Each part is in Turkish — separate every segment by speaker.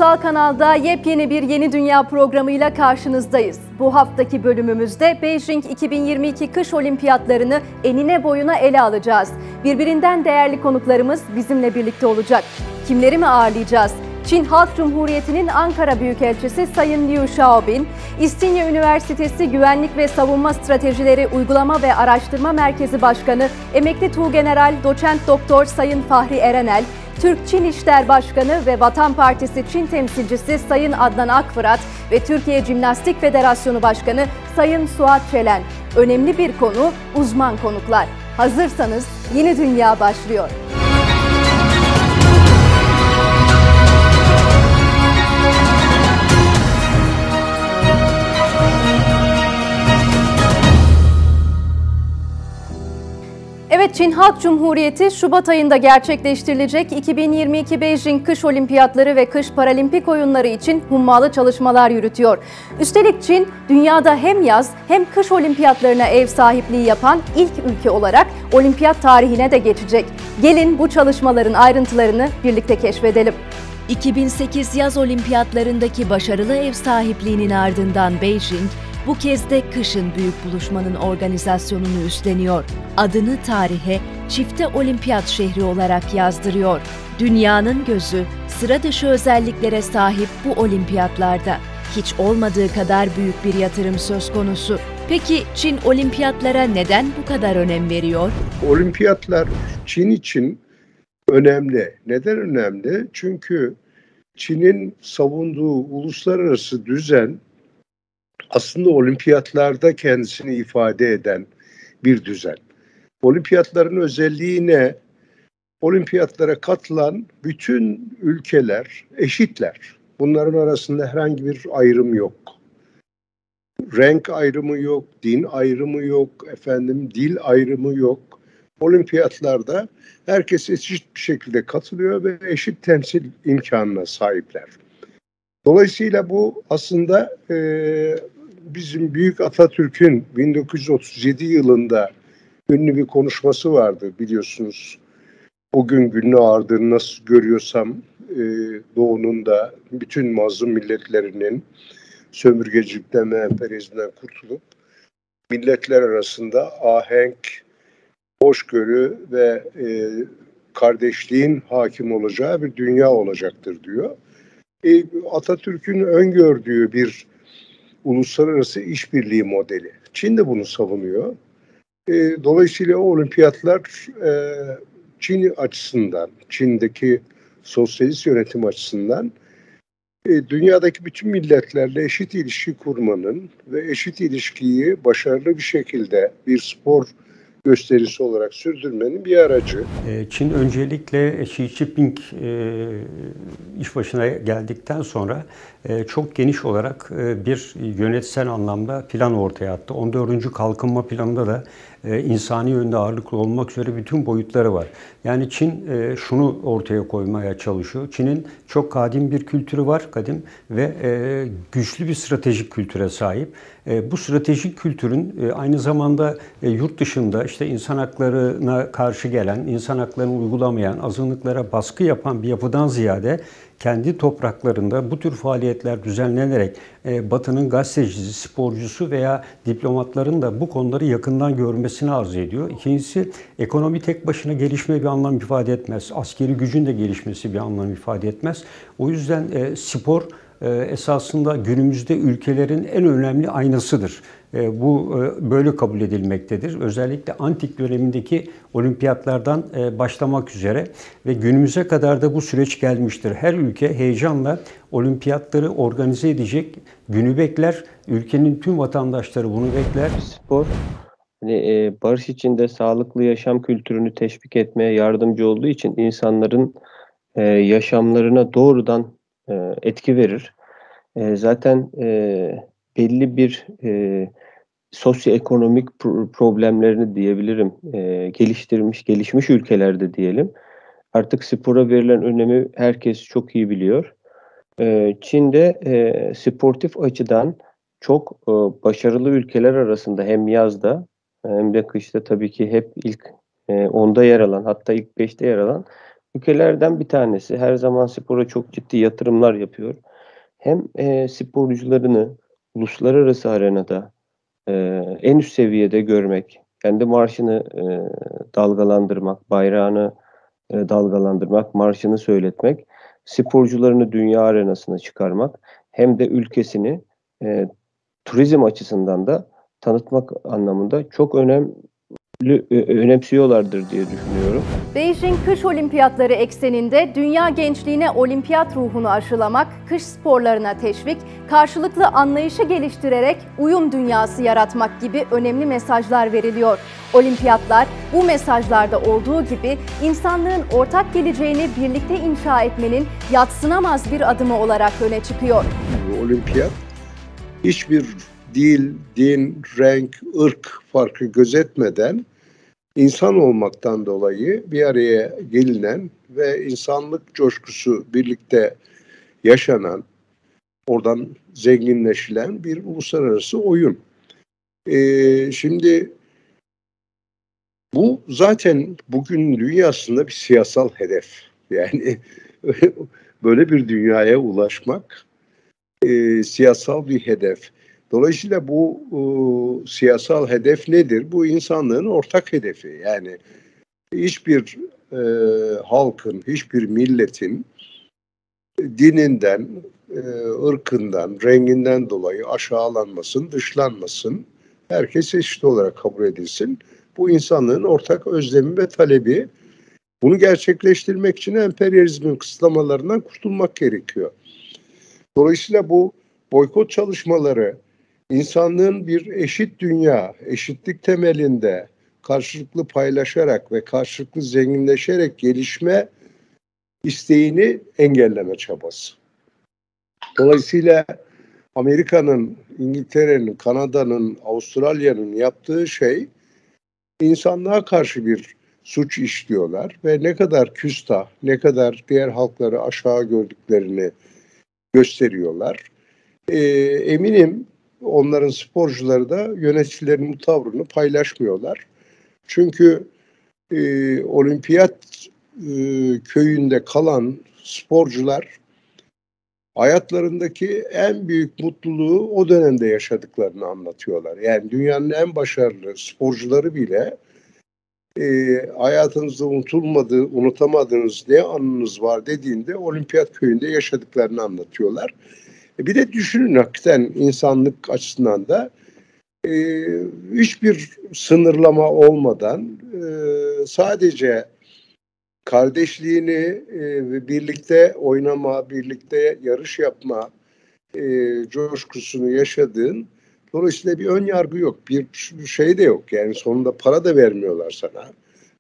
Speaker 1: Ulusal Kanal'da yepyeni bir Yeni Dünya programıyla karşınızdayız. Bu haftaki bölümümüzde Beijing 2022 Kış Olimpiyatlarını enine boyuna ele alacağız. Birbirinden değerli konuklarımız bizimle birlikte olacak. Kimleri mi ağırlayacağız? Çin Halk Cumhuriyeti'nin Ankara Büyükelçisi Sayın Liu Xiaobin, İstinye Üniversitesi Güvenlik ve Savunma Stratejileri Uygulama ve Araştırma Merkezi Başkanı Emekli Tuğgeneral Doçent Doktor Sayın Fahri Erenel, Türk-Çin İşler Başkanı ve Vatan Partisi Çin Temsilcisi Sayın Adnan Akfırat ve Türkiye Jimnastik Federasyonu Başkanı Sayın Suat Çelen. Önemli bir konu, uzman konuklar. Hazırsanız Yeni Dünya başlıyor. Evet, Çin Halk Cumhuriyeti Şubat ayında gerçekleştirilecek 2022 Beijing Kış Olimpiyatları ve Kış Paralimpik Oyunları için hummalı çalışmalar yürütüyor. Üstelik Çin, dünyada hem yaz hem kış olimpiyatlarına ev sahipliği yapan ilk ülke olarak olimpiyat tarihine de geçecek. Gelin bu çalışmaların ayrıntılarını birlikte keşfedelim.
Speaker 2: 2008 yaz olimpiyatlarındaki başarılı ev sahipliğinin ardından Beijing, bu kez de kışın büyük buluşmanın organizasyonunu üstleniyor. Adını tarihe çifte olimpiyat şehri olarak yazdırıyor. Dünyanın gözü sıra dışı özelliklere sahip bu olimpiyatlarda. Hiç olmadığı kadar büyük bir yatırım söz konusu. Peki Çin olimpiyatlara neden bu kadar önem veriyor?
Speaker 3: Olimpiyatlar Çin için önemli. Neden önemli? Çünkü Çin'in savunduğu uluslararası düzen aslında olimpiyatlarda kendisini ifade eden bir düzen. Olimpiyatların özelliği ne? Olimpiyatlara katılan bütün ülkeler eşitler. Bunların arasında herhangi bir ayrım yok. Renk ayrımı yok, din ayrımı yok, dil ayrımı yok. Olimpiyatlarda herkes eşit bir şekilde katılıyor ve eşit temsil imkanına sahipler. Dolayısıyla bu aslında bizim Büyük Atatürk'ün 1937 yılında ünlü bir konuşması vardı biliyorsunuz. Bugün günün ağırdığını nasıl görüyorsam Doğu'nun da bütün mazlum milletlerinin sömürgecilikten ve emperyalizmden kurtulup milletler arasında ahenk, hoşgörü ve kardeşliğin hakim olacağı bir dünya olacaktır diyor. Atatürk'ün öngördüğü bir uluslararası işbirliği modeli. Çin de bunu savunuyor. Dolayısıyla o olimpiyatlar Çin açısından, Çin'deki sosyalist yönetim açısından dünyadaki bütün milletlerle eşit ilişki kurmanın ve eşit ilişkiyi başarılı bir şekilde bir spor gösterisi olarak sürdürmenin bir aracı.
Speaker 4: Çin öncelikle Xi Jinping iş başına geldikten sonra çok geniş olarak bir yönetsel anlamda plan ortaya attı. 14. Kalkınma Planı'nda da insani yönde ağırlıklı olmak üzere bütün boyutları var. Yani Çin şunu ortaya koymaya çalışıyor. Çin'in çok kadim bir kültürü var, kadim ve güçlü bir stratejik kültüre sahip. Bu stratejik kültürün aynı zamanda yurt dışında işte insan haklarına karşı gelen, insan haklarını uygulamayan, azınlıklara baskı yapan bir yapıdan ziyade kendi topraklarında bu tür faaliyetler düzenlenerek Batı'nın gazetecisi, sporcusu veya diplomatların da bu konuları yakından görmesini arzu ediyor. İkincisi, ekonomi tek başına gelişme bir anlam ifade etmez. Askeri gücün de gelişmesi bir anlam ifade etmez. O yüzden spor esasında günümüzde ülkelerin en önemli aynasıdır. Bu böyle kabul edilmektedir. Özellikle antik dönemindeki olimpiyatlardan başlamak üzere ve günümüze kadar da bu süreç gelmiştir. Her ülke heyecanla olimpiyatları organize edecek günü bekler. Ülkenin tüm vatandaşları bunu bekler.
Speaker 5: Spor barış içinde sağlıklı yaşam kültürünü teşvik etmeye yardımcı olduğu için insanların yaşamlarına doğrudan etki verir. Zaten belli bir sosyoekonomik problemlerini diyebilirim gelişmiş ülkelerde diyelim. Artık spora verilen önemi herkes çok iyi biliyor. Çin'de sportif açıdan çok başarılı ülkeler arasında hem yazda hem de kışta tabii ki hep ilk 10'da yer alan, hatta ilk 5'te yer alan ülkelerden bir tanesi. Her zaman spora çok ciddi yatırımlar yapıyor. Hem sporcularını uluslararası arenada en üst seviyede görmek, kendi marşını dalgalandırmak, bayrağını dalgalandırmak, marşını söyletmek, sporcularını dünya arenasına çıkarmak, hem de ülkesini turizm açısından da tanıtmak anlamında çok önemsiyorlardır diye düşünüyorum.
Speaker 1: Beijing Kış Olimpiyatları ekseninde dünya gençliğine olimpiyat ruhunu aşılamak, kış sporlarına teşvik, karşılıklı anlayışı geliştirerek uyum dünyası yaratmak gibi önemli mesajlar veriliyor. Olimpiyatlar bu mesajlarda olduğu gibi insanlığın ortak geleceğini birlikte inşa etmenin yadsınamaz bir adımı olarak öne çıkıyor.
Speaker 3: Olimpiyat hiçbir dil, din, renk, ırk farkı gözetmeden insan olmaktan dolayı bir araya gelinen ve insanlık coşkusu birlikte yaşanan, oradan zenginleşilen bir uluslararası oyun. Şimdi bu zaten bugün dünyasında bir siyasal hedef. Yani böyle bir dünyaya ulaşmak siyasal bir hedef. Dolayısıyla bu siyasal hedef nedir? Bu insanlığın ortak hedefi. Yani hiçbir halkın, hiçbir milletin dininden, ırkından, renginden dolayı aşağılanmasın, dışlanmasın. Herkes eşit olarak kabul edilsin. Bu insanlığın ortak özlemi ve talebi. Bunu gerçekleştirmek için emperyalizmin kısıtlamalarından kurtulmak gerekiyor. Dolayısıyla bu boykot çalışmaları insanlığın bir eşit dünya, eşitlik temelinde karşılıklı paylaşarak ve karşılıklı zenginleşerek gelişme isteğini engelleme çabası. Dolayısıyla Amerika'nın, İngiltere'nin, Kanada'nın, Avustralya'nın yaptığı şey insanlığa karşı bir suç işliyorlar ve ne kadar küstah, ne kadar diğer halkları aşağı gördüklerini gösteriyorlar. Eminim onların sporcuları da yöneticilerin bu tavrını paylaşmıyorlar. Çünkü olimpiyat köyünde kalan sporcular hayatlarındaki en büyük mutluluğu o dönemde yaşadıklarını anlatıyorlar. Yani dünyanın en başarılı sporcuları bile hayatınızda unutamadığınız ne anınız var dediğinde olimpiyat köyünde yaşadıklarını anlatıyorlar. Bir de düşünün hakikaten insanlık açısından da hiçbir sınırlama olmadan sadece kardeşliğini birlikte oynama, birlikte yarış yapma coşkusunu yaşadığın, dolayısıyla bir ön yargı yok, bir şey de yok. Yani sonunda para da vermiyorlar sana.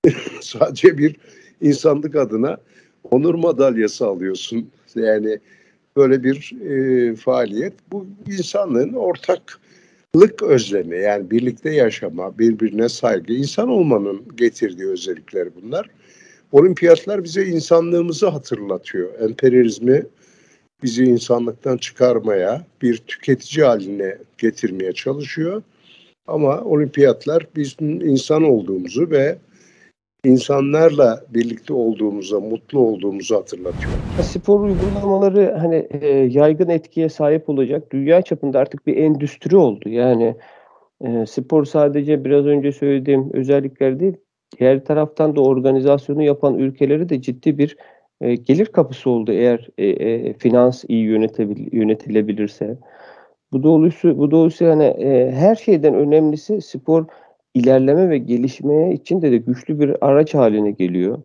Speaker 3: Sadece bir insanlık adına onur madalyası alıyorsun. Yani böyle bir faaliyet. Bu insanlığın ortaklık özlemi, yani birlikte yaşama, birbirine saygı, insan olmanın getirdiği özellikler bunlar. Olimpiyatlar bize insanlığımızı hatırlatıyor. Emperyalizmi bizi insanlıktan çıkarmaya, bir tüketici haline getirmeye çalışıyor. Ama olimpiyatlar bizim insan olduğumuzu ve insanlarla birlikte olduğumuza, mutlu olduğumuzu hatırlatıyor.
Speaker 5: Spor uygulamaları hani yaygın etkiye sahip olacak. Dünya çapında artık bir endüstri oldu. Yani spor sadece biraz önce söylediğim özellikler değil, diğer taraftan da organizasyonu yapan ülkeleri de ciddi bir gelir kapısı oldu eğer finans iyi yönetilebilirse. Bu dolayısıyla hani her şeyden önemlisi spor ilerleme ve gelişmeye için de güçlü bir araç haline geliyor.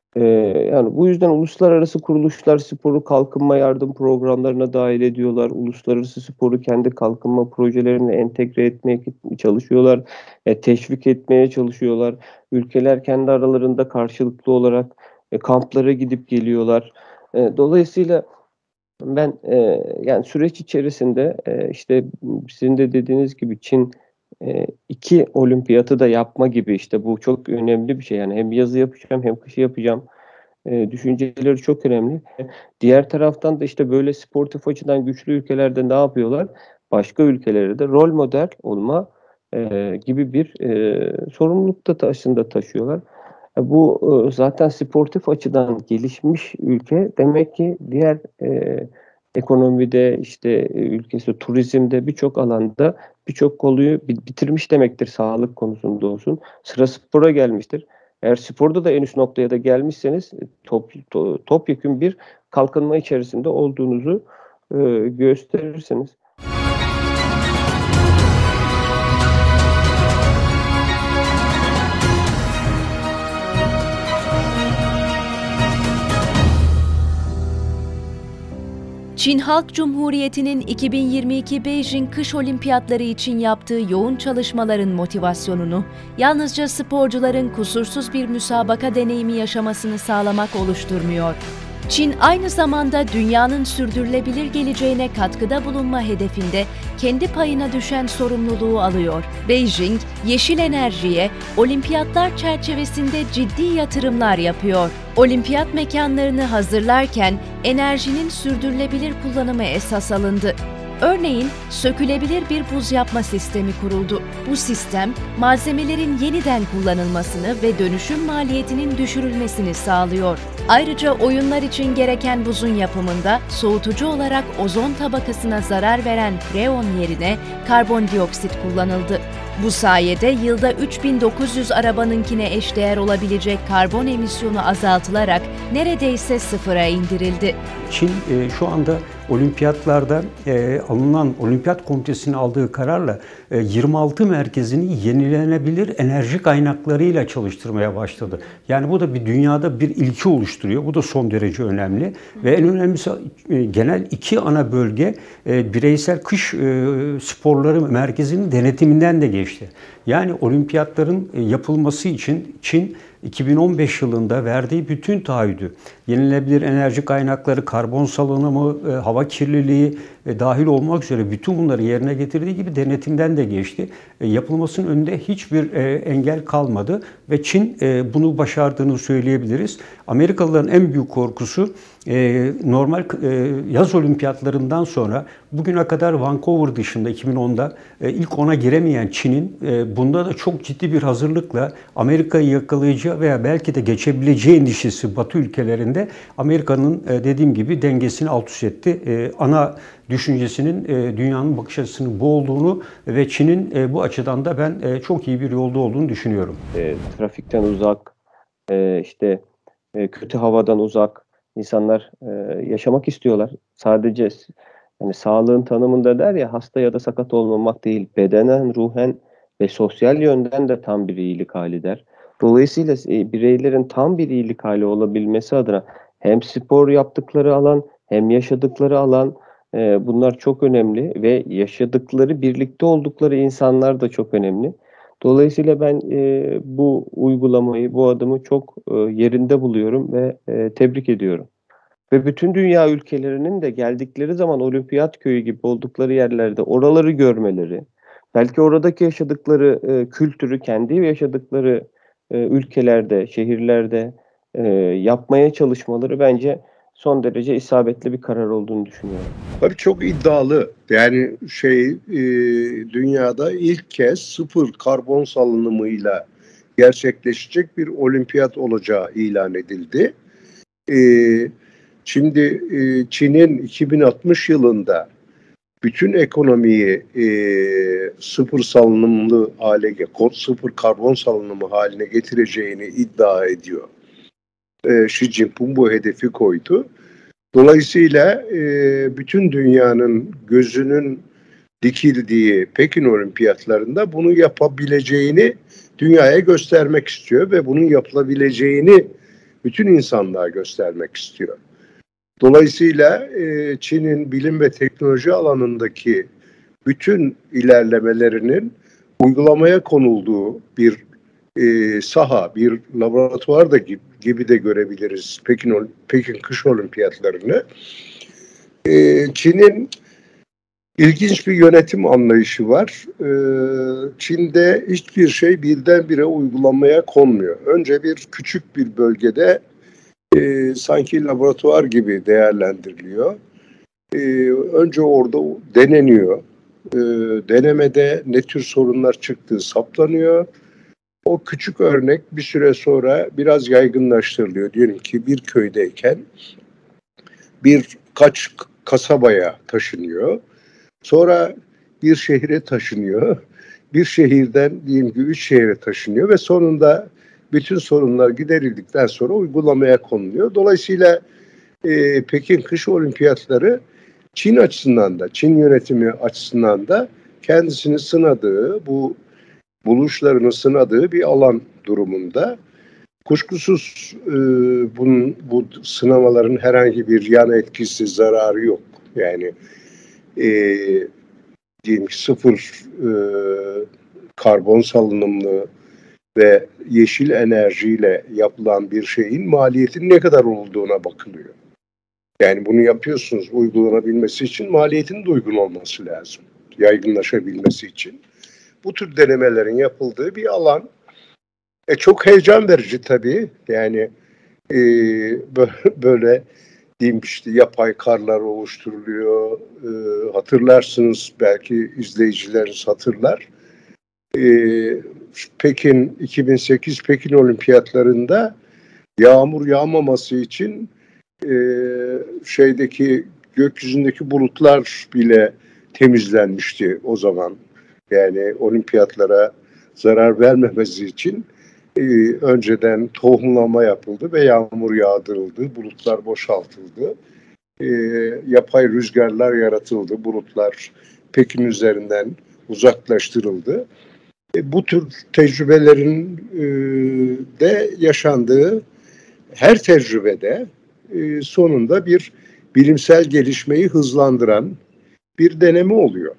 Speaker 5: Yani bu yüzden uluslararası kuruluşlar sporu kalkınma yardım programlarına dahil ediyorlar. Uluslararası sporu kendi kalkınma projelerine entegre etmeye çalışıyorlar. Teşvik etmeye çalışıyorlar. Ülkeler kendi aralarında karşılıklı olarak kamplara gidip geliyorlar. Dolayısıyla ben yani süreç içerisinde işte sizin de dediğiniz gibi Çin 2 olimpiyatı da yapma gibi, işte bu çok önemli bir şey. Yani hem yazı yapacağım hem kışı yapacağım düşünceleri çok önemli. Diğer taraftan da işte böyle sportif açıdan güçlü ülkelerde ne yapıyorlar? Başka ülkelere de rol model olma gibi bir sorumluluk da aslında taşıyorlar. Bu zaten sportif açıdan gelişmiş ülke demek ki diğer ekonomide işte ülkesi turizmde birçok alanda birçok konuyu bitirmiş demektir sağlık konusunda olsun. Sıra spora gelmiştir. Eğer sporda da en üst noktaya da gelmişseniz topyekün bir kalkınma içerisinde olduğunuzu gösterirsiniz.
Speaker 2: Çin Halk Cumhuriyeti'nin 2022 Beijing Kış Olimpiyatları için yaptığı yoğun çalışmaların motivasyonunu yalnızca sporcuların kusursuz bir müsabaka deneyimi yaşamasını sağlamak oluşturmuyor. Çin aynı zamanda dünyanın sürdürülebilir geleceğine katkıda bulunma hedefinde kendi payına düşen sorumluluğu alıyor. Beijing, yeşil enerjiye olimpiyatlar çerçevesinde ciddi yatırımlar yapıyor. Olimpiyat mekanlarını hazırlarken enerjinin sürdürülebilir kullanımı esas alındı. Örneğin sökülebilir bir buz yapma sistemi kuruldu. Bu sistem malzemelerin yeniden kullanılmasını ve dönüşüm maliyetinin düşürülmesini sağlıyor. Ayrıca oyunlar için gereken buzun yapımında soğutucu olarak ozon tabakasına zarar veren freon yerine karbondioksit kullanıldı. Bu sayede yılda 3900 arabanınkine eşdeğer olabilecek karbon emisyonu azaltılarak neredeyse sıfıra indirildi.
Speaker 4: Çin şu anda olimpiyatlarda alınan olimpiyat komitesinin aldığı kararla 26 merkezini yenilenebilir enerji kaynaklarıyla çalıştırmaya başladı. Yani bu da bir dünyada bir ilki oluşturuyor. Bu da son derece önemli. Ve en önemlisi genel iki ana bölge bireysel kış sporları merkezinin denetiminden de geçti. Yani olimpiyatların yapılması için Çin 2015 yılında verdiği bütün taahhüdü, yenilenebilir enerji kaynakları, karbon salınımı, hava kirliliği dahil olmak üzere bütün bunları yerine getirdiği gibi denetimden de geçti. Yapılmasının önünde hiçbir engel kalmadı ve Çin bunu başardığını söyleyebiliriz. Amerikalıların en büyük korkusu normal yaz olimpiyatlarından sonra bugüne kadar Vancouver dışında 2010'da ilk ona giremeyen Çin'in bunda da çok ciddi bir hazırlıkla Amerika'yı yakalayacağı veya belki de geçebileceği endişesi Batı ülkelerinde Amerika'nın dediğim gibi dengesini alt üst etti. Ana düşüncesinin dünyanın bakış açısının bu olduğunu ve Çin'in bu açıdan da ben çok iyi bir yolda olduğunu düşünüyorum.
Speaker 5: Trafikten uzak, kötü havadan uzak insanlar yaşamak istiyorlar. Sadece yani sağlığın tanımında der ya hasta ya da sakat olmamak değil, bedenen, ruhen ve sosyal yönden de tam bir iyilik hali der. Dolayısıyla bireylerin tam bir iyilik hali olabilmesi adına hem spor yaptıkları alan hem yaşadıkları alan bunlar çok önemli ve yaşadıkları, birlikte oldukları insanlar da çok önemli. Dolayısıyla ben bu uygulamayı, bu adımı çok yerinde buluyorum ve tebrik ediyorum. Ve bütün dünya ülkelerinin de geldikleri zaman olimpiyat köyü gibi oldukları yerlerde oraları görmeleri, belki oradaki yaşadıkları kültürü, kendi yaşadıkları ülkelerde, şehirlerde yapmaya çalışmaları bence son derece isabetli bir karar olduğunu düşünüyorum.
Speaker 3: Tabii çok iddialı. Yani dünyada ilk kez sıfır karbon salınımıyla gerçekleşecek bir olimpiyat olacağı ilan edildi. Şimdi Çin'in 2060 yılında bütün ekonomiyi sıfır salınımlı sıfır karbon salınımı haline getireceğini iddia ediyor. Xi Jinping bu hedefi koydu. Dolayısıyla bütün dünyanın gözünün dikildiği Pekin Olimpiyatlarında bunu yapabileceğini dünyaya göstermek istiyor ve bunun yapılabileceğini bütün insanlığa göstermek istiyor. Dolayısıyla Çin'in bilim ve teknoloji alanındaki bütün ilerlemelerinin uygulamaya konulduğu bir saha, bir laboratuvar da gibi de görebiliriz Pekin Kış Olimpiyatlarını. Çin'in ilginç bir yönetim anlayışı var. Çin'de hiçbir şey birdenbire uygulamaya konmuyor. Önce bir küçük bir bölgede sanki laboratuvar gibi değerlendiriliyor. Önce orada deneniyor. Denemede ne tür sorunlar çıktığı saptanıyor. O küçük örnek bir süre sonra biraz yaygınlaştırılıyor. Diyelim ki bir köydeyken birkaç kasabaya taşınıyor. Sonra bir şehre taşınıyor. Bir şehirden diyelim ki 3 şehre taşınıyor ve sonunda bütün sorunlar giderildikten sonra uygulamaya konuluyor. Dolayısıyla Pekin Kış Olimpiyatları Çin açısından da, Çin yönetimi açısından da kendisini sınadığı, bu buluşlarını sınadığı bir alan durumunda. Kuşkusuz bu sınamaların herhangi bir yan etkisi, zararı yok. Yani diyelim ki sıfır karbon salınımlı ve yeşil enerjiyle yapılan bir şeyin maliyetinin ne kadar olduğuna bakılıyor. Yani bunu yapıyorsunuz, uygulanabilmesi için maliyetin de uygun olması lazım. Yaygınlaşabilmesi için. Bu tür denemelerin yapıldığı bir alan. Çok heyecan verici tabii. Yani böyle diyeyim işte yapay karlar oluşturuluyor. Hatırlarsınız, belki izleyicileriniz hatırlar. Pekin 2008 Pekin Olimpiyatlarında yağmur yağmaması için gökyüzündeki bulutlar bile temizlenmişti o zaman. Yani olimpiyatlara zarar vermemesi için önceden tohumlama yapıldı ve yağmur yağdırıldı, bulutlar boşaltıldı. Yapay rüzgarlar yaratıldı, bulutlar Pekin üzerinden uzaklaştırıldı. Bu tür tecrübelerin de yaşandığı her tecrübede sonunda bir bilimsel gelişmeyi hızlandıran bir deneme oluyor.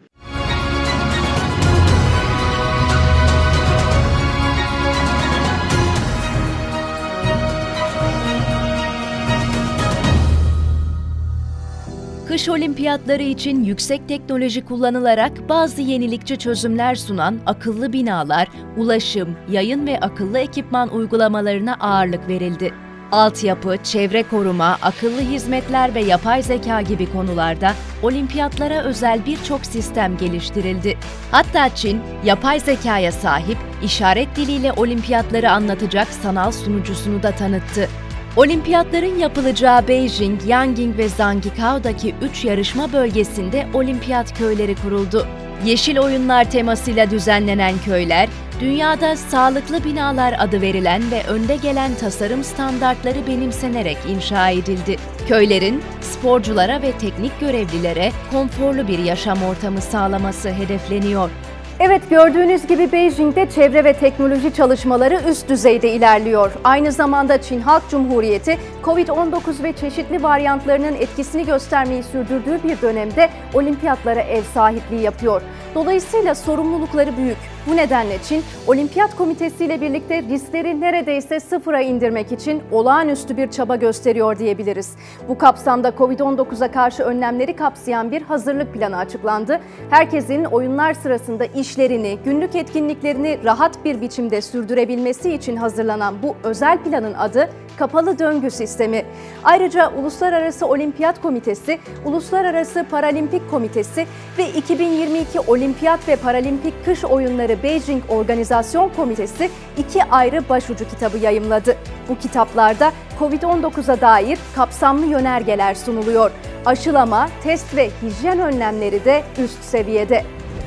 Speaker 2: Kış olimpiyatları için yüksek teknoloji kullanılarak bazı yenilikçi çözümler sunan akıllı binalar, ulaşım, yayın ve akıllı ekipman uygulamalarına ağırlık verildi. Altyapı, çevre koruma, akıllı hizmetler ve yapay zeka gibi konularda olimpiyatlara özel birçok sistem geliştirildi. Hatta Çin, yapay zekaya sahip, işaret diliyle olimpiyatları anlatacak sanal sunucusunu da tanıttı. Olimpiyatların yapılacağı Beijing, Yanging ve Zhangjiakoudaki 3 yarışma bölgesinde olimpiyat köyleri kuruldu. Yeşil oyunlar temasıyla düzenlenen köyler, dünyada sağlıklı binalar adı verilen ve önde gelen tasarım standartları benimsenerek inşa edildi. Köylerin sporculara ve teknik görevlilere konforlu bir yaşam ortamı sağlaması hedefleniyor.
Speaker 1: Evet, gördüğünüz gibi Beijing'de çevre ve teknoloji çalışmaları üst düzeyde ilerliyor. Aynı zamanda Çin Halk Cumhuriyeti, Covid-19 ve çeşitli varyantlarının etkisini göstermeyi sürdürdüğü bir dönemde olimpiyatlara ev sahipliği yapıyor. Dolayısıyla sorumlulukları büyük. Bu nedenle Çin, Olimpiyat Komitesi ile birlikte riskleri neredeyse sıfıra indirmek için olağanüstü bir çaba gösteriyor diyebiliriz. Bu kapsamda Covid-19'a karşı önlemleri kapsayan bir hazırlık planı açıklandı. Herkesin oyunlar sırasında işlerini, günlük etkinliklerini rahat bir biçimde sürdürebilmesi için hazırlanan bu özel planın adı Kapalı Döngü Sistemi. Ayrıca Uluslararası Olimpiyat Komitesi, Uluslararası Paralimpik Komitesi ve 2022 Olimpiyat ve Paralimpik Kış Oyunları Beijing Organizasyon Komitesi 2 ayrı başucu kitabı yayımladı. Bu kitaplarda Covid-19'a dair kapsamlı yönergeler sunuluyor. Aşılama, test ve hijyen önlemleri de üst seviyede.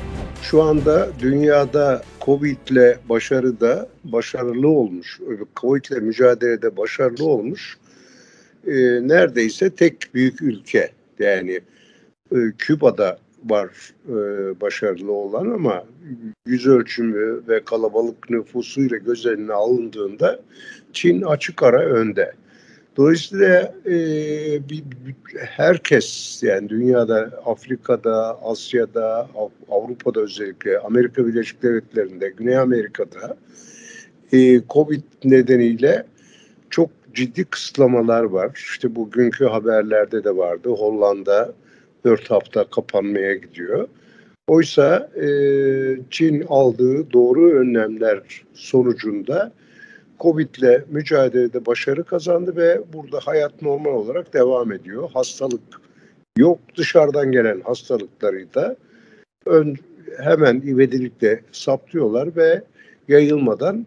Speaker 3: Şu anda dünyada Covid'le başarılı olmuş, Covid'le mücadelede başarılı olmuş neredeyse tek büyük ülke. Yani Küba'da var başarılı olan ama yüz ölçümü ve kalabalık nüfusuyla göz önüne alındığında Çin açık ara önde. Dolayısıyla herkes, yani dünyada, Afrika'da, Asya'da, Avrupa'da, özellikle Amerika Birleşik Devletleri'nde, Güney Amerika'da Covid nedeniyle çok ciddi kısıtlamalar var. İşte bugünkü haberlerde de vardı. Hollanda 4 hafta kapanmaya gidiyor. Oysa Çin aldığı doğru önlemler sonucunda Covid'le mücadelede başarı kazandı ve burada hayat normal olarak devam ediyor. Hastalık yok. Dışarıdan gelen hastalıkları da hemen ivedilikle saptıyorlar ve yayılmadan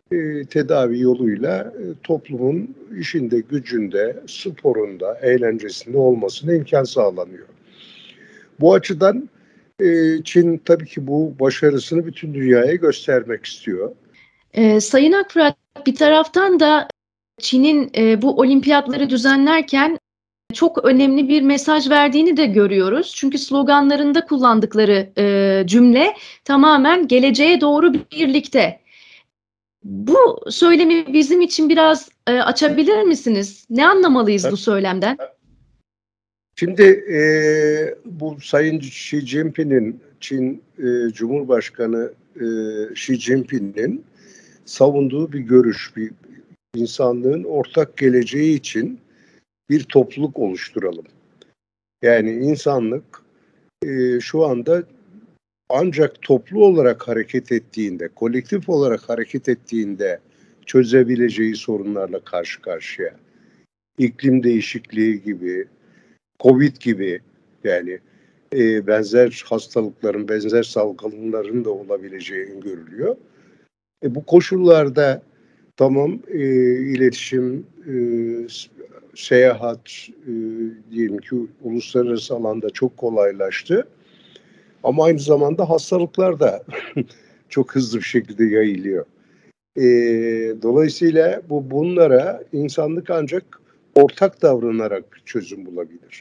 Speaker 3: tedavi yoluyla toplumun işinde, gücünde, sporunda, eğlencesinde olmasına imkan sağlanıyor. Bu açıdan Çin tabii ki bu başarısını bütün dünyaya göstermek istiyor.
Speaker 6: Sayın Akfırat, bir taraftan da Çin'in bu olimpiyatları düzenlerken çok önemli bir mesaj verdiğini de görüyoruz. Çünkü sloganlarında kullandıkları cümle tamamen geleceğe doğru birlikte. Bu söylemi bizim için biraz açabilir misiniz? Ne anlamalıyız bu söylemden?
Speaker 3: Şimdi bu Sayın Xi Jinping'in, Çin Cumhurbaşkanı Xi Jinping'in savunduğu bir görüş, bir insanlığın ortak geleceği için bir topluluk oluşturalım. Yani insanlık şu anda ancak toplu olarak hareket ettiğinde, kolektif olarak hareket ettiğinde çözebileceği sorunlarla karşı karşıya. İklim değişikliği gibi, Covid gibi, yani benzer hastalıkların, benzer salgınların da olabileceği öngörülüyor. Bu koşullarda tamam iletişim, seyahat diyelim ki uluslararası alanda çok kolaylaştı. Ama aynı zamanda hastalıklar da çok hızlı bir şekilde yayılıyor. Dolayısıyla bunlara insanlık ancak ortak davranarak çözüm bulabilir.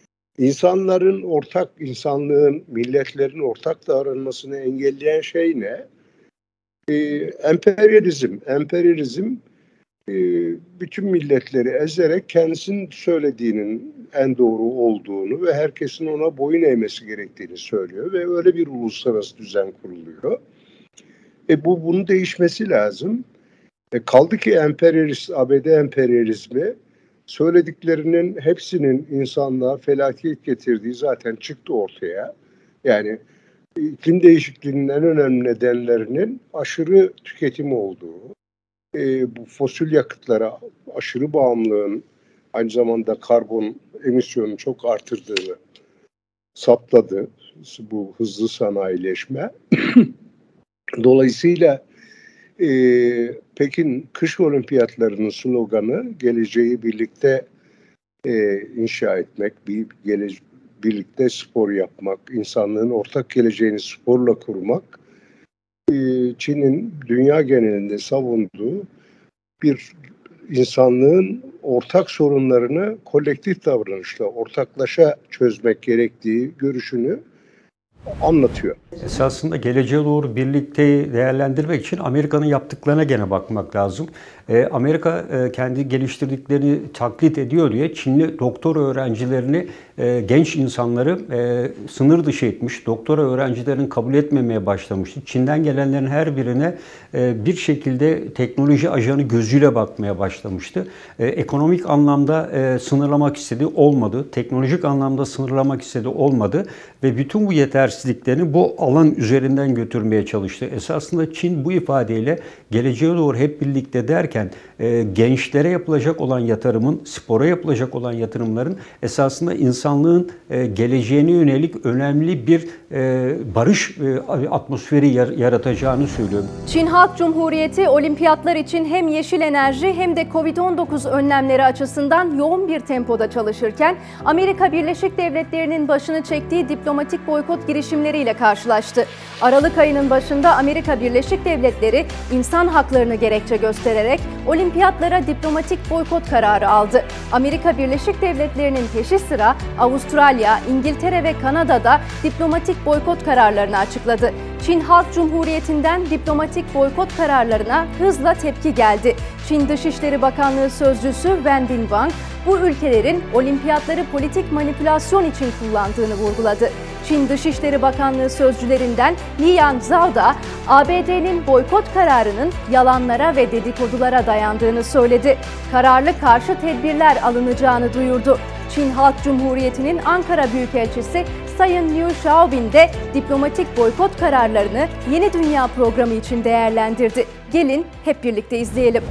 Speaker 3: İnsanlığın, milletlerin ortak davranmasını engelleyen şey ne? Emperyalizm. Emperyalizm bütün milletleri ezerek kendisinin söylediğinin en doğru olduğunu ve herkesin ona boyun eğmesi gerektiğini söylüyor ve öyle bir uluslararası düzen kuruluyor. Bunun değişmesi lazım. Kaldı ki ABD emperyalizmi söylediklerinin hepsinin insanlığa felaket getirdiği zaten çıktı ortaya. Yani iklim değişikliğinin en önemli nedenlerinin aşırı tüketim olduğu, bu fosil yakıtlara aşırı bağımlılığın aynı zamanda karbon emisyonunu çok artırdığını saptadı bu hızlı sanayileşme. Dolayısıyla Pekin Kış Olimpiyatlarının sloganı geleceği birlikte inşa etmek, birlikte spor yapmak, insanlığın ortak geleceğini sporla kurmak, Çin'in dünya genelinde savunduğu bir insanlığın ortak sorunlarını kolektif davranışla, ortaklaşa çözmek gerektiği görüşünü anlatıyor.
Speaker 4: Esasında geleceğe doğru birlikte değerlendirmek için Amerika'nın yaptıklarına gene bakmak lazım. Amerika kendi geliştirdiklerini taklit ediyor diye Çinli doktora öğrencilerini, genç insanları sınır dışı etmiş. Doktora öğrencilerini kabul etmemeye başlamıştı. Çin'den gelenlerin her birine bir şekilde teknoloji ajanı gözüyle bakmaya başlamıştı. Ekonomik anlamda sınırlamak istedi, olmadı. Teknolojik anlamda sınırlamak istedi, olmadı. Ve bütün bu yetersizliklerini bu alan üzerinden götürmeye çalıştı. Esasında Çin bu ifadeyle geleceğe doğru hep birlikte derken gençlere yapılacak olan yatırımın, spora yapılacak olan yatırımların esasında insanlığın geleceğine yönelik önemli bir barış atmosferi yaratacağını söylüyor.
Speaker 1: Çin Halk Cumhuriyeti olimpiyatlar için hem yeşil enerji hem de Covid-19 önlemleri açısından yoğun bir tempoda çalışırken Amerika Birleşik Devletleri'nin başını çektiği diplomatik boykot girişimleriyle karşılaştı. Aralık ayının başında Amerika Birleşik Devletleri insan haklarını gerekçe göstererek olimpiyatlara diplomatik boykot kararı aldı. Amerika Birleşik Devletleri'nin peşi sıra Avustralya, İngiltere ve Kanada'da diplomatik boykot kararlarını açıkladı. Çin Halk Cumhuriyeti'nden diplomatik boykot kararlarına hızla tepki geldi. Çin Dışişleri Bakanlığı Sözcüsü Wen Binwang, bu ülkelerin olimpiyatları politik manipülasyon için kullandığını vurguladı. Çin Dışişleri Bakanlığı sözcülerinden Liang Zhao da ABD'nin boykot kararının yalanlara ve dedikodulara dayandığını söyledi. Kararlı karşı tedbirler alınacağını duyurdu. Çin Halk Cumhuriyeti'nin Ankara Büyükelçisi Sayın Liu Xiaobin de diplomatik boykot kararlarını Yeni Dünya Programı için değerlendirdi. Gelin hep birlikte izleyelim.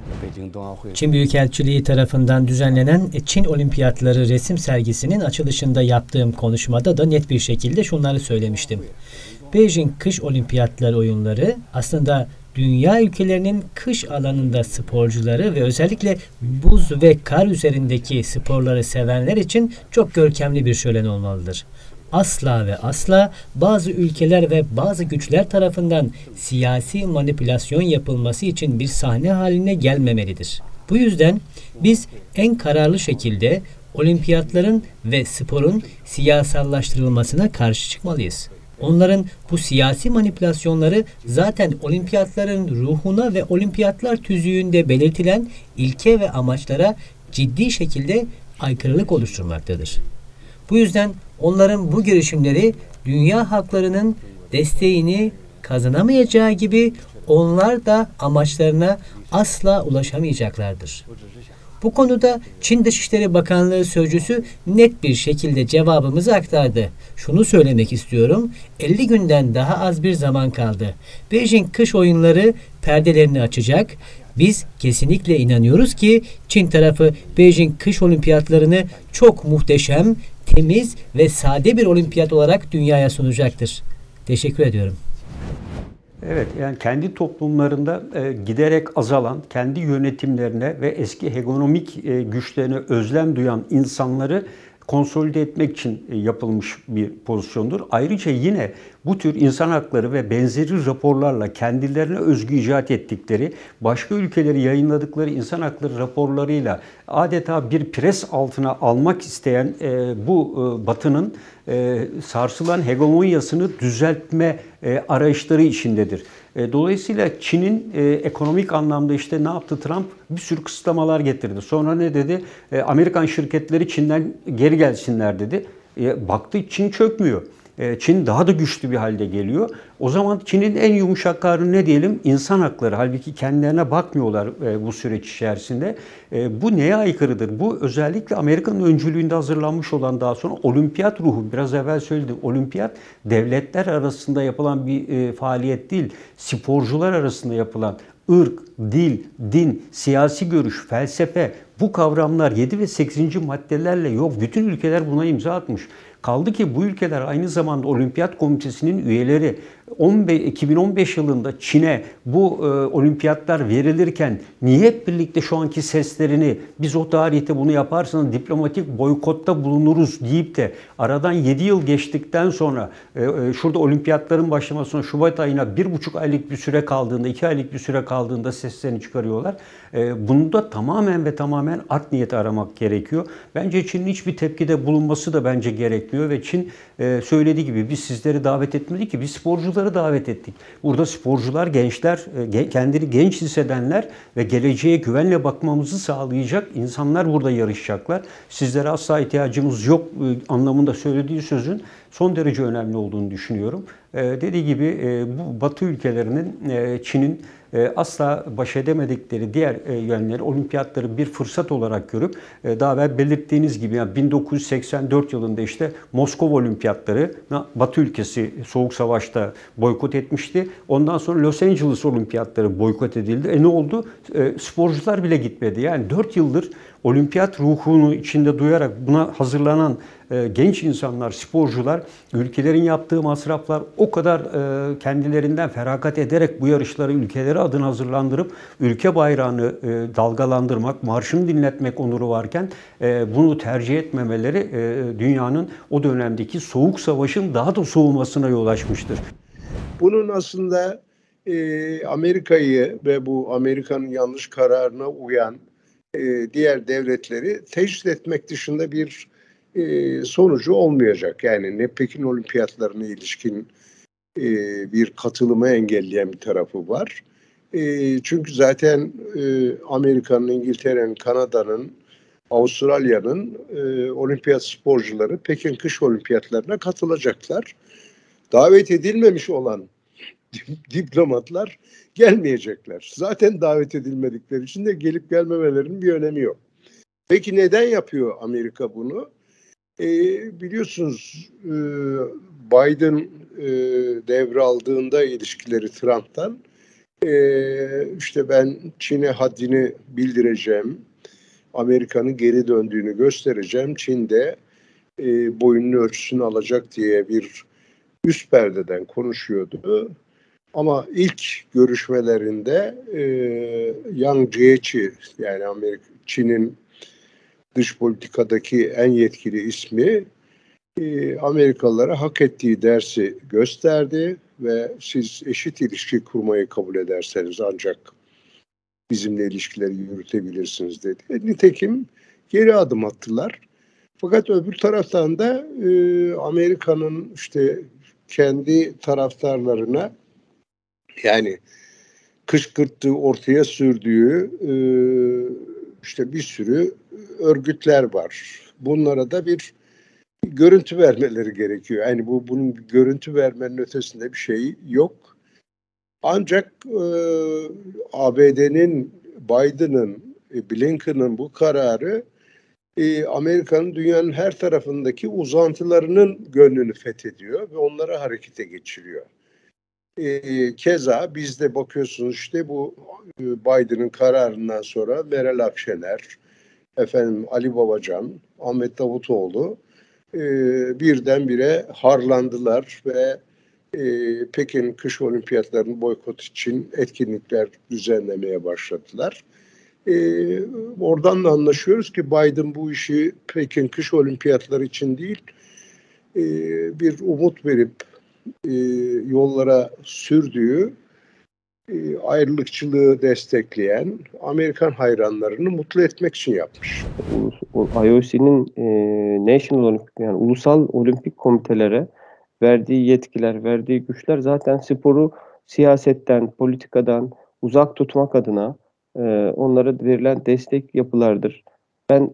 Speaker 7: Çin Büyükelçiliği tarafından düzenlenen Çin Olimpiyatları resim sergisinin açılışında yaptığım konuşmada da net bir şekilde şunları söylemiştim. Beijing Kış Olimpiyatları oyunları aslında dünya ülkelerinin kış alanında sporcuları ve özellikle buz ve kar üzerindeki sporları sevenler için çok görkemli bir şölen olmalıdır. Asla ve asla bazı ülkeler ve bazı güçler tarafından siyasi manipülasyon yapılması için bir sahne haline gelmemelidir. Bu yüzden biz en kararlı şekilde olimpiyatların ve sporun siyasallaştırılmasına karşı çıkmalıyız. Onların bu siyasi manipülasyonları zaten olimpiyatların ruhuna ve olimpiyatlar tüzüğünde belirtilen ilke ve amaçlara ciddi şekilde aykırılık oluşturmaktadır. Bu yüzden onların bu girişimleri dünya halklarının desteğini kazanamayacağı gibi onlar da amaçlarına asla ulaşamayacaklardır. Bu konuda Çin Dışişleri Bakanlığı sözcüsü net bir şekilde cevabımızı aktardı. Şunu söylemek istiyorum, 50 günden daha az bir zaman kaldı. Beijing kış oyunları perdelerini açacak. Biz kesinlikle inanıyoruz ki Çin tarafı Beijing kış olimpiyatlarını çok muhteşem, temiz ve sade bir olimpiyat olarak dünyaya sunacaktır. Teşekkür ediyorum.
Speaker 4: Evet, yani kendi toplumlarında giderek azalan, kendi yönetimlerine ve eski hegemonik güçlerine özlem duyan insanları konsolide etmek için yapılmış bir pozisyondur. Ayrıca yine bu tür insan hakları ve benzeri raporlarla kendilerine özgü icat ettikleri, başka ülkeleri yayınladıkları insan hakları raporlarıyla adeta bir pres altına almak isteyen bu Batı'nın sarsılan hegemonyasını düzeltme arayışları içindedir. Dolayısıyla Çin'in ekonomik anlamda işte ne yaptı Trump? Bir sürü kısıtlamalar getirdi. Sonra ne dedi? Amerikan şirketleri Çin'den geri gelsinler dedi. Baktı Çin çökmüyor. Çin daha da güçlü bir halde geliyor. O zaman Çin'in en yumuşak karnı ne diyelim? İnsan hakları. Halbuki kendilerine bakmıyorlar bu süreç içerisinde. Bu neye aykırıdır? Bu özellikle Amerika'nın öncülüğünde hazırlanmış olan daha sonra olimpiyat ruhu. Biraz evvel söyledim. Olimpiyat devletler arasında yapılan bir faaliyet değil. Sporcular arasında yapılan ırk, dil, din, siyasi görüş, felsefe bu kavramlar 7 ve 8. maddelerle yok. Bütün ülkeler buna imza atmış. Kaldı ki bu ülkeler aynı zamanda Olimpiyat Komitesi'nin üyeleri. 2015 yılında Çin'e bu olimpiyatlar verilirken niye hep birlikte şu anki seslerini biz o tarihte bunu yaparsanız diplomatik boykotta bulunuruz deyip de aradan 7 yıl geçtikten sonra şurada olimpiyatların başlamasına Şubat ayına 1,5 aylık bir süre kaldığında 2 aylık bir süre kaldığında seslerini çıkarıyorlar. Bunda tamamen ve tamamen art niyeti aramak gerekiyor. Bence Çin'in hiçbir tepkide bulunması da bence gerekmiyor ve Çin söylediği gibi biz sizleri davet etmedik ki biz sporcuları davet ettik. Burada sporcular, gençler, kendini genç hissedenler ve geleceğe güvenle bakmamızı sağlayacak insanlar burada yarışacaklar. Sizlere asla ihtiyacımız yok anlamında söylediği sözün son derece önemli olduğunu düşünüyorum. Dediği gibi bu Batı ülkelerinin Çin'in asla baş edemedikleri diğer yönleri olimpiyatları bir fırsat olarak görüp daha evvel belirttiğiniz gibi yani 1984 yılında işte Moskova olimpiyatları Batı ülkesi Soğuk Savaş'ta boykot etmişti. Ondan sonra Los Angeles olimpiyatları boykot edildi. Ne oldu? Sporcular bile gitmedi. Yani 4 yıldır olimpiyat ruhunu içinde duyarak buna hazırlanan genç insanlar, sporcular, ülkelerin yaptığı masraflar o kadar kendilerinden feragat ederek bu yarışları ülkeleri adına hazırlandırıp ülke bayrağını dalgalandırmak, marşını dinletmek onuru varken bunu tercih etmemeleri dünyanın o dönemdeki soğuk savaşın daha da soğumasına yol açmıştır.
Speaker 3: Bunun aslında Amerika'yı ve bu Amerika'nın yanlış kararına uyan diğer devletleri tecrit etmek dışında bir sonucu olmayacak. Yani ne Pekin Olimpiyatlarına ilişkin bir katılımı engelleyen bir tarafı var. Çünkü zaten Amerika'nın, İngiltere'nin, Kanada'nın, Avustralya'nın olimpiyat sporcuları Pekin kış olimpiyatlarına katılacaklar. Davet edilmemiş olan diplomatlar gelmeyecekler. Zaten davet edilmedikleri için de gelip gelmemelerinin bir önemi yok. Peki neden yapıyor Amerika bunu? Biliyorsunuz Biden devraldığında ilişkileri Trump'tan işte ben Çin'e haddini bildireceğim, Amerika'nın geri döndüğünü göstereceğim, Çin de boyunun ölçüsünü alacak diye bir üst perdeden konuşuyordu. Ama ilk görüşmelerinde Yang Jiechi, yani Çin'in dış politikadaki en yetkili ismi, Amerikalılara hak ettiği dersi gösterdi ve siz eşit ilişki kurmayı kabul ederseniz ancak bizimle ilişkileri yürütebilirsiniz dedi. Nitekim geri adım attılar. Fakat öbür taraftan da Amerika'nın işte kendi taraftarlarına, yani kışkırttığı, ortaya sürdüğü işte bir sürü örgütler var. Bunlara da bir görüntü vermeleri gerekiyor. Yani bunun görüntü vermenin ötesinde bir şey yok. Ancak ABD'nin, Biden'ın, Blinken'ın bu kararı Amerika'nın dünyanın her tarafındaki uzantılarının gönlünü fethediyor ve onları harekete geçiriyor. Keza bizde bakıyorsunuz işte bu Biden'ın kararından sonra Meral Akşener, Ali Babacan, Ahmet Davutoğlu birdenbire harlandılar ve Pekin kış olimpiyatlarını boykot için etkinlikler düzenlemeye başladılar. Oradan da anlaşıyoruz ki Biden bu işi Pekin kış olimpiyatları için değil, bir umut verip yollara sürdüğü, ayrılıkçılığı destekleyen Amerikan hayranlarını mutlu etmek için yapmış.
Speaker 5: IOC'nin National Olympic, yani ulusal olimpik komitelere verdiği yetkiler, verdiği güçler zaten sporu siyasetten, politikadan uzak tutmak adına onlara verilen destek yapılardır. Ben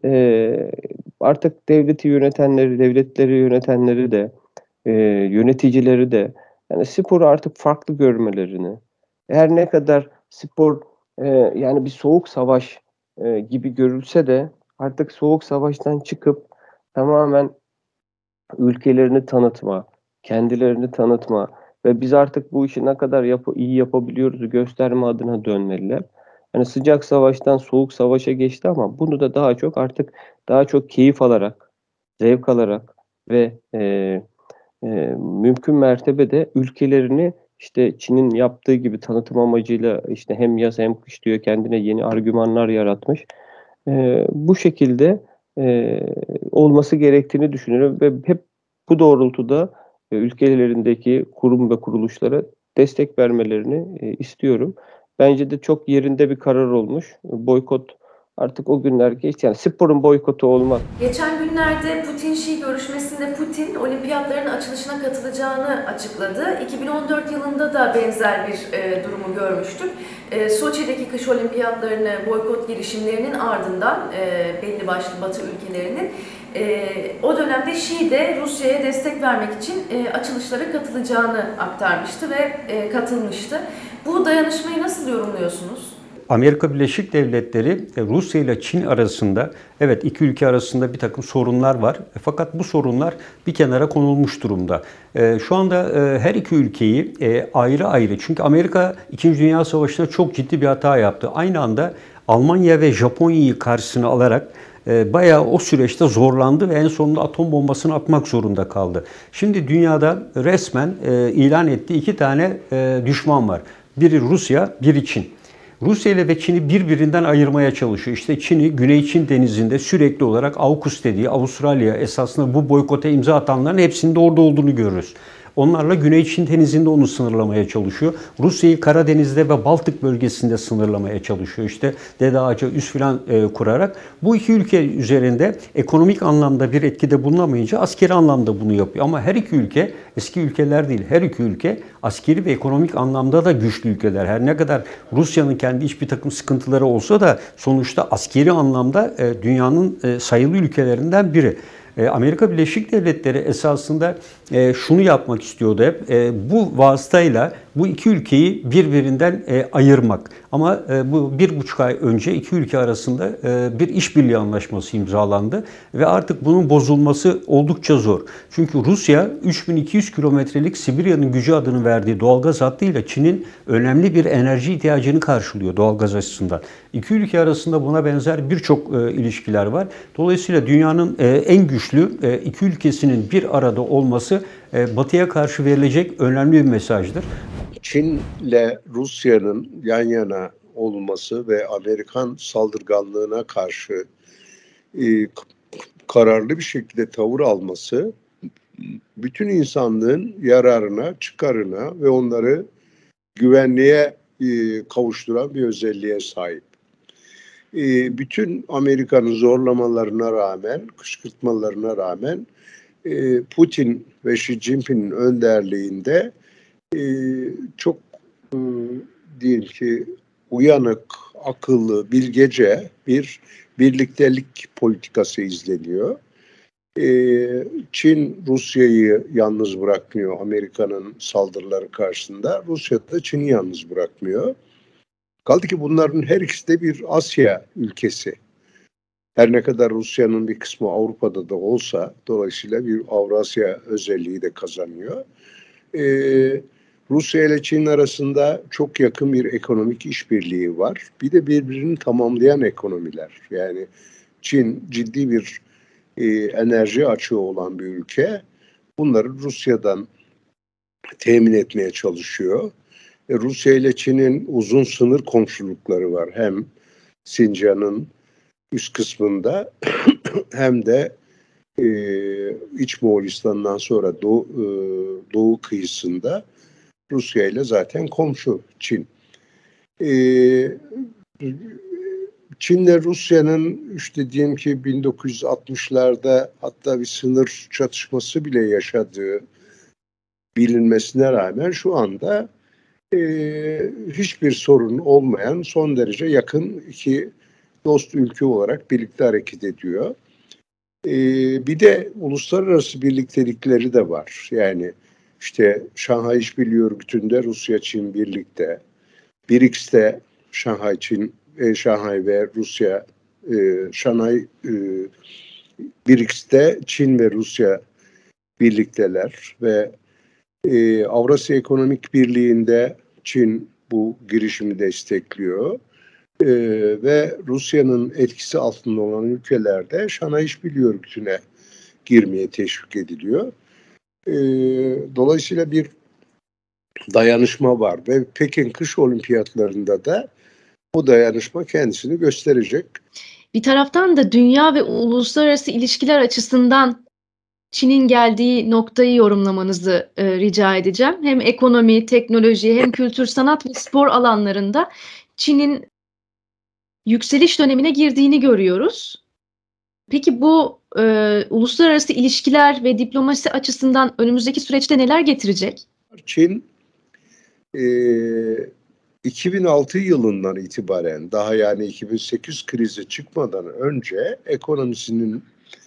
Speaker 5: artık devletleri yönetenleri de, yöneticileri de yani sporu artık farklı görmelerini, her ne kadar spor yani bir soğuk savaş gibi görülse de artık soğuk savaştan çıkıp tamamen ülkelerini tanıtma, kendilerini tanıtma ve biz artık bu işi ne kadar iyi yapabiliyoruz gösterme adına dönmeliler. Yani sıcak savaştan soğuk savaşa geçti ama bunu da daha çok keyif alarak, zevk alarak ve mümkün mertebede ülkelerini işte Çin'in yaptığı gibi tanıtım amacıyla işte hem yaz hem kış diyor, kendine yeni argümanlar yaratmış. Bu şekilde olması gerektiğini düşünüyorum ve hep bu doğrultuda ülkelerindeki kurum ve kuruluşlara destek vermelerini istiyorum. Bence de çok yerinde bir karar olmuş. Boykot artık o günler geçti. Yani sporun boykotu olmaz.
Speaker 8: Geçen günlerde Putin-Xi görüşmesinde Putin olimpiyatların açılışına katılacağını açıkladı. 2014 yılında da benzer bir durumu görmüştük. Soçi'deki kış olimpiyatlarını boykot girişimlerinin ardından belli başlı Batı ülkelerinin o dönemde Xi de Rusya'ya destek vermek için açılışlara katılacağını aktarmıştı ve katılmıştı. Bu dayanışmayı nasıl yorumluyorsunuz?
Speaker 4: Amerika Birleşik Devletleri Rusya ile Çin arasında, evet, iki ülke arasında bir takım sorunlar var. Fakat bu sorunlar bir kenara konulmuş durumda. Şu anda her iki ülkeyi ayrı ayrı, çünkü Amerika 2. Dünya Savaşı'nda çok ciddi bir hata yaptı. Aynı anda Almanya ve Japonya'yı karşısına alarak bayağı o süreçte zorlandı ve en sonunda atom bombasını atmak zorunda kaldı. Şimdi dünyada resmen ilan ettiği iki tane düşman var. Biri Rusya, biri Çin. Rusya ile ve Çin'i birbirinden ayırmaya çalışıyor. İşte Çin'i Güney Çin Denizi'nde sürekli olarak AUKUS dediği Avustralya, esasında bu boykota imza atanların hepsinin de orada olduğunu görürüz. Onlarla Güney Çin Denizi'nde onu sınırlamaya çalışıyor. Rusya'yı Karadeniz'de ve Baltık bölgesinde sınırlamaya çalışıyor. İşte Dede Ağaca üs filan kurarak. Bu iki ülke üzerinde ekonomik anlamda bir etkide bulunamayınca askeri anlamda bunu yapıyor. Ama her iki ülke eski ülkeler değil. Her iki ülke askeri ve ekonomik anlamda da güçlü ülkeler. Her ne kadar Rusya'nın kendi bir takım sıkıntıları olsa da sonuçta askeri anlamda dünyanın sayılı ülkelerinden biri. Amerika Birleşik Devletleri esasında şunu yapmak istiyordu hep. Bu vasıtayla bu iki ülkeyi birbirinden ayırmak. Ama bu 1,5 ay önce iki ülke arasında bir işbirliği anlaşması imzalandı. Ve artık bunun bozulması oldukça zor. Çünkü Rusya 3200 kilometrelik Sibirya'nın gücü adını verdiği doğalgaz hattıyla Çin'in önemli bir enerji ihtiyacını karşılıyor doğalgaz açısından. İki ülke arasında buna benzer birçok ilişkiler var. Dolayısıyla dünyanın en güçlü iki ülkesinin bir arada olması Batı'ya karşı verilecek önemli bir mesajdır.
Speaker 3: Çin'le Rusya'nın yan yana olması ve Amerikan saldırganlığına karşı kararlı bir şekilde tavır alması bütün insanlığın yararına, çıkarına ve onları güvenliğe kavuşturan bir özelliğe sahip. Bütün Amerika'nın zorlamalarına rağmen, kışkırtmalarına rağmen Putin ve Xi Jinping'in önderliğinde çok diyelim ki uyanık, akıllı, bilgece bir birliktelik politikası izleniyor. Çin Rusya'yı yalnız bırakmıyor Amerika'nın saldırıları karşısında. Rusya da Çin'i yalnız bırakmıyor. Kaldı ki bunların her ikisi de bir Asya ülkesi. Her ne kadar Rusya'nın bir kısmı Avrupa'da da olsa dolayısıyla bir Avrasya özelliği de kazanıyor. Rusya ile Çin arasında çok yakın bir ekonomik işbirliği var. Bir de birbirini tamamlayan ekonomiler. Yani Çin ciddi bir enerji açığı olan bir ülke. Bunları Rusya'dan temin etmeye çalışıyor. Rusya ile Çin'in uzun sınır komşulukları var. Hem Sincan'ın üst kısmında hem de İç Moğolistan'dan sonra doğu kıyısında Rusya ile zaten komşu Çin. Çin'le Rusya'nın işte diyelim ki 1960'larda hatta bir sınır çatışması bile yaşadığı bilinmesine rağmen şu anda hiçbir sorun olmayan son derece yakın iki dost ülke olarak birlikte hareket ediyor. Bir de uluslararası birliktelikleri de var. Yani işte Şanghay İşbirliği Örgütü'nde Rusya, Çin birlikte. BRICS'te Şanghay ve Rusya, BRICS'te Çin ve Rusya birlikteler ve Avrasya Ekonomik Birliği'nde Çin bu girişimi destekliyor. Ve Rusya'nın etkisi altında olan ülkelerde Şanghay İşbirliği Örgütü'ne girmeye teşvik ediliyor. Dolayısıyla bir dayanışma var ve Pekin Kış Olimpiyatlarında da bu dayanışma kendisini gösterecek.
Speaker 6: Bir taraftan da dünya ve uluslararası ilişkiler açısından Çin'in geldiği noktayı yorumlamanızı rica edeceğim. Hem ekonomi, teknoloji, hem kültür, sanat ve spor alanlarında Çin'in yükseliş dönemine girdiğini görüyoruz. Peki bu uluslararası ilişkiler ve diplomasi açısından önümüzdeki süreçte neler getirecek?
Speaker 3: Çin 2006 yılından itibaren daha yani 2008 krizi çıkmadan önce ekonomisinin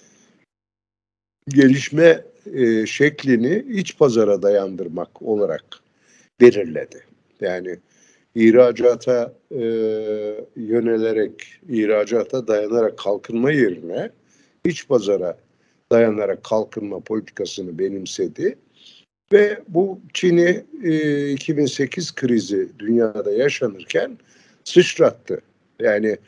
Speaker 3: gelişme şeklini iç pazara dayandırmak olarak belirledi. Yani ihracata yönelerek, ihracata dayanarak kalkınma yerine iç pazara dayanarak kalkınma politikasını benimsedi. Ve bu Çin'i 2008 krizi dünyada yaşanırken sıçrattı. Yani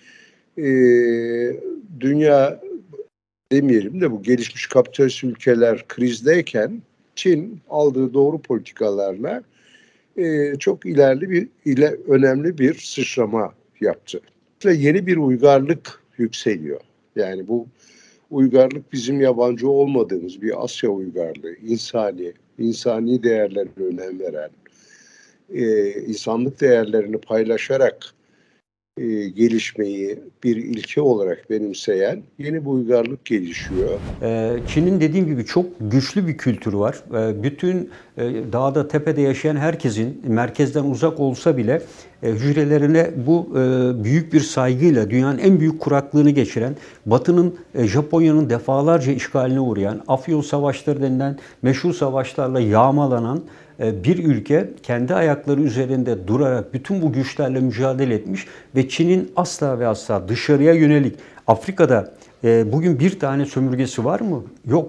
Speaker 3: dünya demeyelim de bu gelişmiş kapitalist ülkeler krizdeyken Çin aldığı doğru politikalarla çok önemli bir sıçrama yaptı. Ve yeni bir uygarlık yükseliyor. Yani bu uygarlık bizim yabancı olmadığımız bir Asya uygarlığı, insani değerlerine önem veren, insanlık değerlerini paylaşarak gelişmeyi bir ilke olarak benimseyen yeni bir uygarlık gelişiyor.
Speaker 4: Çin'in dediğim gibi çok güçlü bir kültürü var. Bütün dağda, tepede yaşayan herkesin merkezden uzak olsa bile hücrelerine bu büyük bir saygıyla dünyanın en büyük kuraklığını geçiren, Batı'nın, Japonya'nın defalarca işgaline uğrayan, Afyon Savaşları denilen meşhur savaşlarla yağmalanan bir ülke kendi ayakları üzerinde durarak bütün bu güçlerle mücadele etmiş ve Çin'in asla ve asla dışarıya yönelik Afrika'da bugün bir tane sömürgesi var mı? Yok.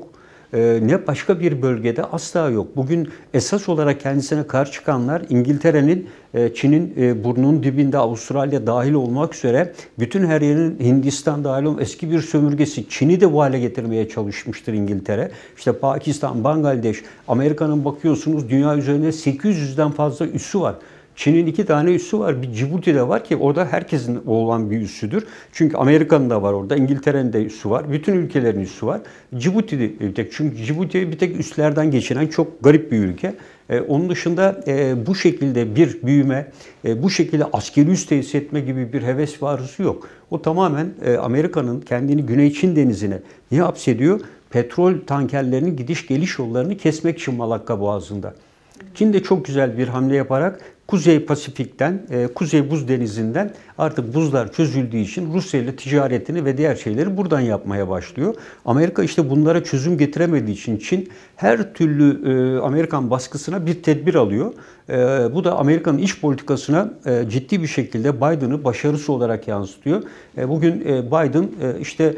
Speaker 4: ne başka bir bölgede asla yok. Bugün esas olarak kendisine karşı çıkanlar İngiltere'nin, Çin'in burnunun dibinde, Avustralya dahil olmak üzere bütün her yerin, Hindistan dahil olmak, eski bir sömürgesi. Çin'i de bu hale getirmeye çalışmıştır İngiltere. İşte Pakistan, Bangladeş, Amerika'nın bakıyorsunuz dünya üzerinde 800'den fazla üssü var. Çin'in 2 tane üssü var. Bir Cibuti'de var ki orada herkesin olan bir üssüdür. Çünkü Amerika'nın da var orada, İngiltere'nin de üssü var. Bütün ülkelerin üssü var. Cibuti bir tek. Çünkü Cibuti bir tek üslerden geçiren çok garip bir ülke. Onun dışında bu şekilde bir büyüme, bu şekilde askeri üs tesis etme gibi bir heves ve arzusu yok. O tamamen Amerika'nın kendini Güney Çin Denizi'ne niye hapsediyor? Petrol tankerlerinin gidiş geliş yollarını kesmek için Malakka Boğazı'nda. Çin de çok güzel bir hamle yaparak Kuzey Pasifik'ten, Kuzey Buz Denizi'nden artık buzlar çözüldüğü için Rusya ile ticaretini ve diğer şeyleri buradan yapmaya başlıyor. Amerika işte bunlara çözüm getiremediği için Çin her türlü Amerikan baskısına bir tedbir alıyor. Bu da Amerika'nın iç politikasına ciddi bir şekilde Biden'ı başarısı olarak yansıtıyor. Bugün Biden işte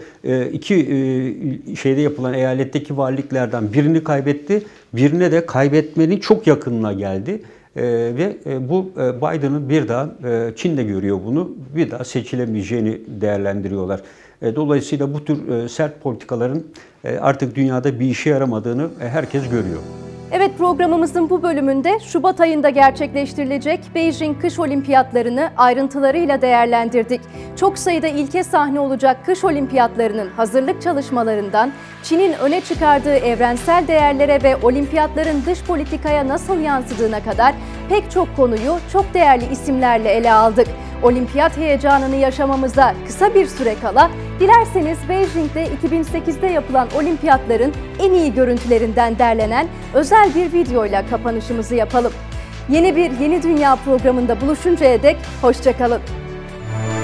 Speaker 4: 2 şeyde yapılan eyaletteki valiliklerden birini kaybetti, birine de kaybetmenin çok yakınına geldi. Ve bu Biden'ın bir daha, Çin de görüyor bunu, bir daha seçilemeyeceğini değerlendiriyorlar. Dolayısıyla bu tür sert politikaların artık dünyada bir işe yaramadığını herkes görüyor.
Speaker 1: Evet, programımızın bu bölümünde Şubat ayında gerçekleştirilecek Beijing Kış Olimpiyatlarını ayrıntılarıyla değerlendirdik. Çok sayıda ilke sahne olacak Kış Olimpiyatlarının hazırlık çalışmalarından Çin'in öne çıkardığı evrensel değerlere ve olimpiyatların dış politikaya nasıl yansıdığına kadar pek çok konuyu çok değerli isimlerle ele aldık. Olimpiyat heyecanını yaşamamıza kısa bir süre kala dilerseniz Beijing'de 2008'de yapılan olimpiyatların en iyi görüntülerinden derlenen özel bir videoyla kapanışımızı yapalım. Yeni bir Yeni Dünya programında buluşuncaya dek hoşça kalın.